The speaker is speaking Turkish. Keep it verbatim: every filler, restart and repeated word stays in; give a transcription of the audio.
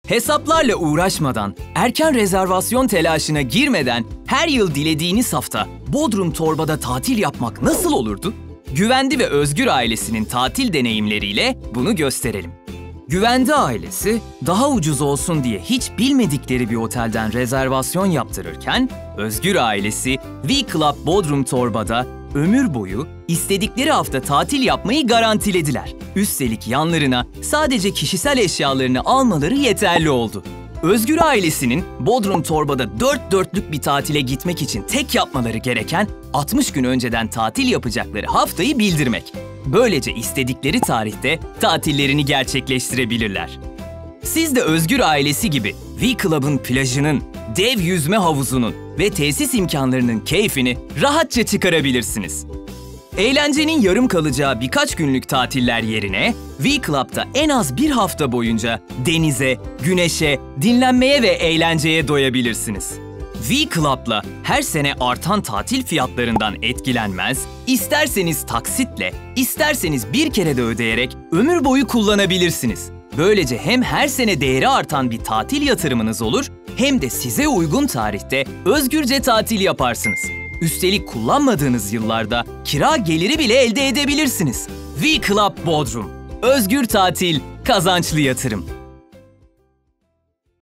Hesaplarla uğraşmadan, erken rezervasyon telaşına girmeden her yıl dilediğiniz hafta Bodrum Torba'da tatil yapmak nasıl olurdu? Güvendi ve Özgür ailesinin tatil deneyimleriyle bunu gösterelim. Güvendi ailesi, daha ucuz olsun diye hiç bilmedikleri bir otelden rezervasyon yaptırırken, Özgür ailesi V Club Bodrum Torba'da ömür boyu istedikleri hafta tatil yapmayı garantilediler. Üstelik yanlarına sadece kişisel eşyalarını almaları yeterli oldu. Özgür ailesinin Bodrum Torba'da dört dörtlük bir tatile gitmek için tek yapmaları gereken altmış gün önceden tatil yapacakları haftayı bildirmek. Böylece istedikleri tarihte tatillerini gerçekleştirebilirler. Siz de Özgür ailesi gibi V Club'ın plajının, dev yüzme havuzunun ve tesis imkanlarının keyfini rahatça çıkarabilirsiniz. Eğlencenin yarım kalacağı birkaç günlük tatiller yerine V Club'da en az bir hafta boyunca denize, güneşe, dinlenmeye ve eğlenceye doyabilirsiniz. V Club'la her sene artan tatil fiyatlarından etkilenmez, isterseniz taksitle, isterseniz bir kere de ödeyerek ömür boyu kullanabilirsiniz. Böylece hem her sene değeri artan bir tatil yatırımınız olur, hem de size uygun tarihte özgürce tatil yaparsınız. Üstelik kullanmadığınız yıllarda kira geliri bile elde edebilirsiniz. V Club Bodrum. Özgür tatil, kazançlı yatırım.